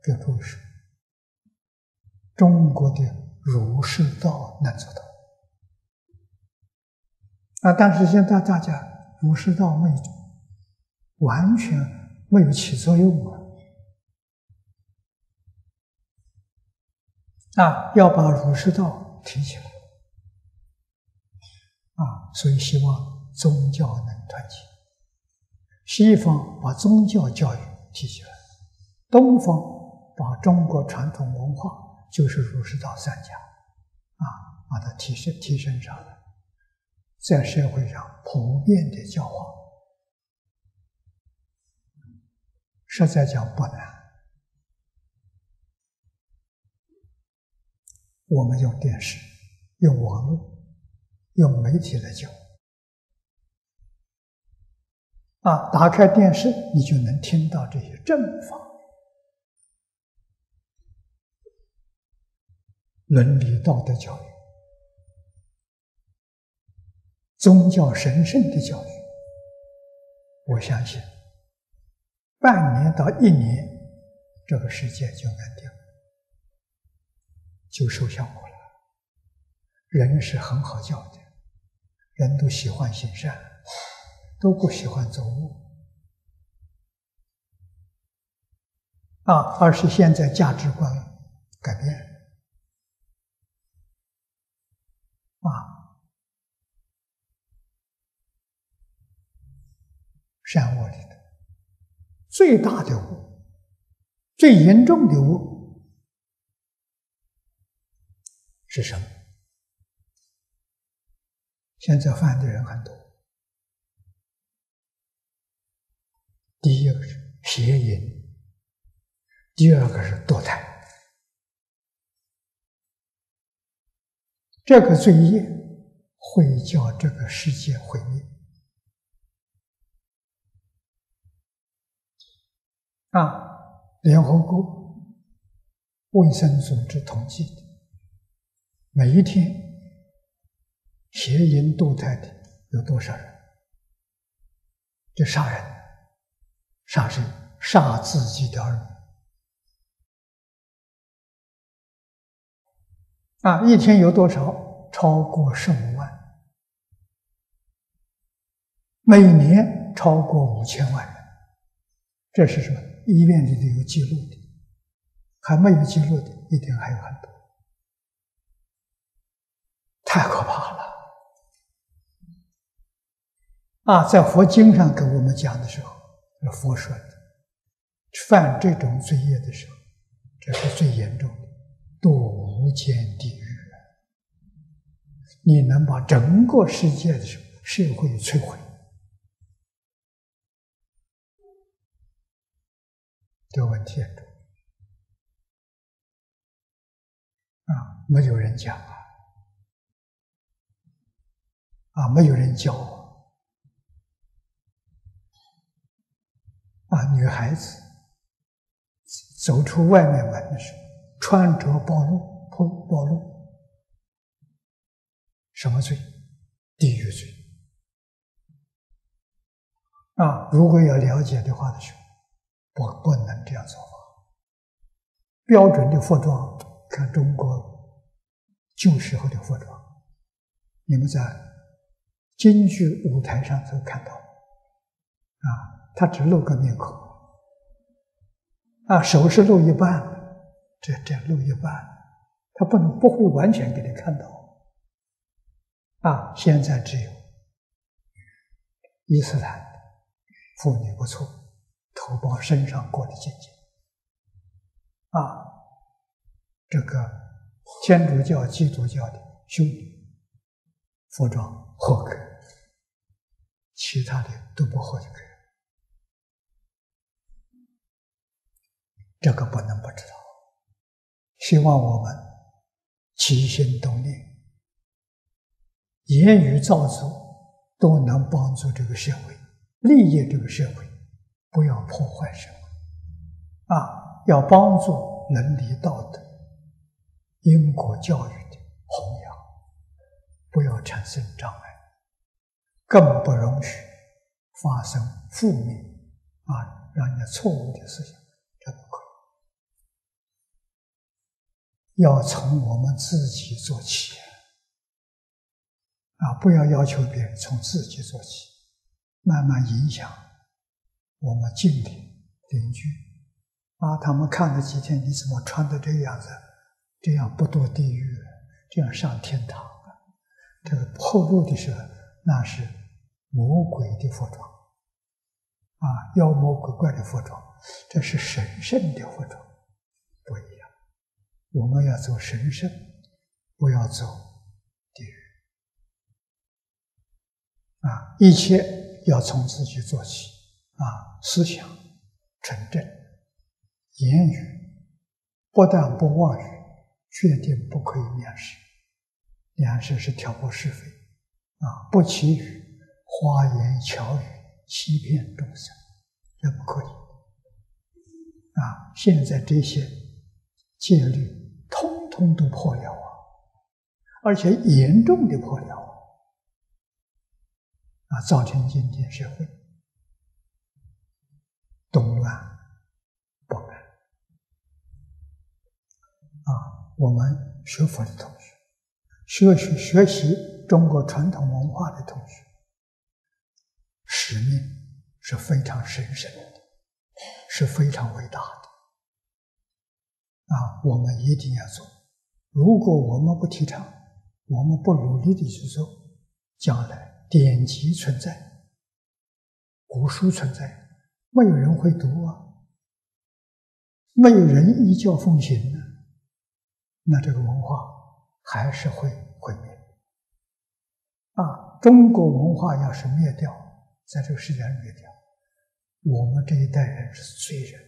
给诸位说，中国的儒释道能做到但是现在大家儒释道完全没有起作用要把儒释道提起来所以希望宗教能团结。西方把宗教教育提起来，东方把中国传统文化，就是儒释道三家把它提升上来，在社会上普遍的教化，实在讲不难。我们用电视、用网络、用媒体来教打开电视，你就能听到这些正法、伦理道德教育、宗教神圣的教育。我相信半年到1年，这个世界就安定了，就收效果了。人是很好教的，人都喜欢行善，都不喜欢走恶而是现在价值观改变善恶里的最大的恶、最严重的恶是什么？现在犯的人很多。第一个是邪淫，第二个是堕胎。这个罪业会叫这个世界毁灭联合国卫生组织统计的，每一天邪淫堕胎的有多少人？就杀人，杀谁？杀自己的儿女一天有多少？超过15万，每年超过5000万人。这是什么？医院里头有记录的，还没有记录的一定还有很多，太可怕了在佛经上给我们讲的时候，佛说的，犯这种罪业的时候，这是最严重的，堕无间地狱你能把整个世界的社会摧毁这个问题严重没有人讲没有人教女孩子走出外面门的时候，穿着暴露，什么罪？地狱罪如果要了解的话的时候，不能这样做法。标准的服装，看中国旧时候的服装，你们在京剧舞台上都看到他只露个面孔手是露一半的，这露一半，他不会完全给你看到现在只有伊斯兰的妇女不错，头包身上过的境界这个天主教、基督教的修女服装合格，其他的都不合格。这个不能不知道。希望我们起心动念、言语造作都能帮助这个社会，利益这个社会，不要破坏社会要帮助伦理道德、因果教育的弘扬，不要产生障碍，更不容许发生负面让人家错误的思想，这不可以。 要从我们自己做起不要要求别人，从自己做起，慢慢影响我们近邻居他们看了几天，你怎么穿的这个样子，这样不堕地狱，这样上天堂这个后路的时候，那是魔鬼的服装妖魔鬼怪的服装，这是神圣的服装，不一样。我们要走神圣，不要走地狱一切要从自己做起思想纯正，言语不但不妄语，决定不可以藐视。藐视是挑拨是非不绮语、花言巧语欺骗众生，这不可以现在这些戒律通通都破了而且严重的破了造成今天社会动乱不安我们学佛的同学，学习中国传统文化的同学，使命是非常神圣的，是非常伟大的我们一定要做。如果我们不提倡，我们不努力的去做，将来典籍存在，古书存在，没有人会读没有人依教奉行那这个文化还是会毁灭中国文化要是灭掉，在这个世界上灭掉，我们这一代人是罪人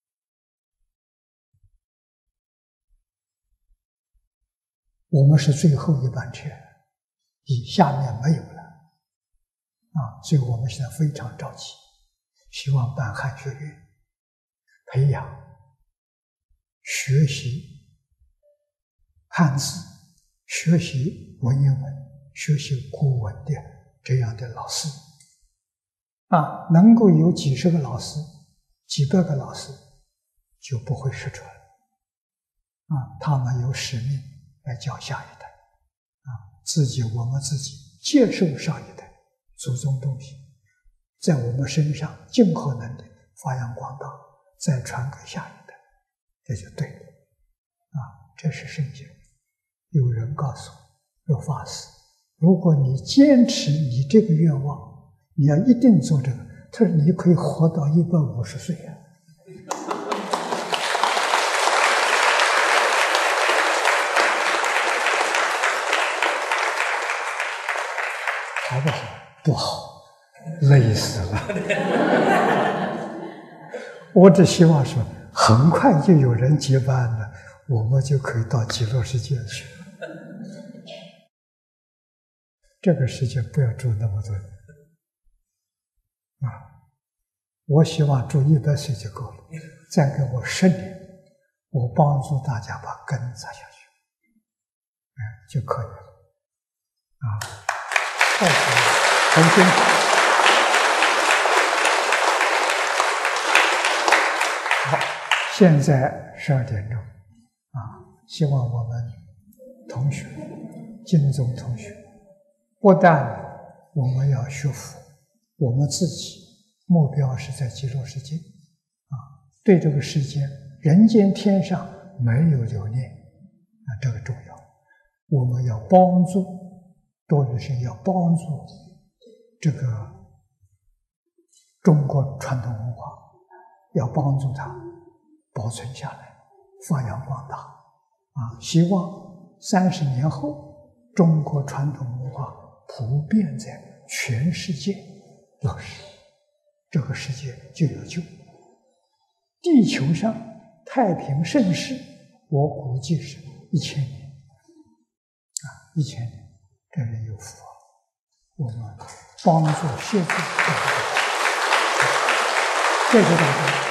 我们是最后一班车，下面没有了所以我们现在非常着急，希望办汉学院，培养学习汉字、学习文言文、学习古文的这样的老师能够有几十个老师、几百个老师，就不会失传他们有使命来教下一代我们自己接受上一代祖宗东西，在我们身上尽可能的发扬光大，再传给下一代，这就对了这是圣贤。有人告诉我说，法师，如果你坚持你这个愿望，你要一定做这个，他说你可以活到150岁好不好？不好，累死了我只希望说很快就有人接班了，我们就可以到极乐世界去这个世界不要住那么多人我希望住100岁就够了，再给我10年，我帮助大家把根扎下去就可以了很辛苦好，现在12点钟希望我们同学金宗同学不但我们要学佛，我们自己目标是在极乐世界对这个世界人间天上没有留念这个重要。我们要帮助多余生，要帮助这个中国传统文化，要帮助它保存下来，发扬光大希望30年后中国传统文化普遍在全世界落实，这个世界就有救。地球上太平盛世，我估计是1000年1000年，这人有福我们帮助协助，谢谢大家。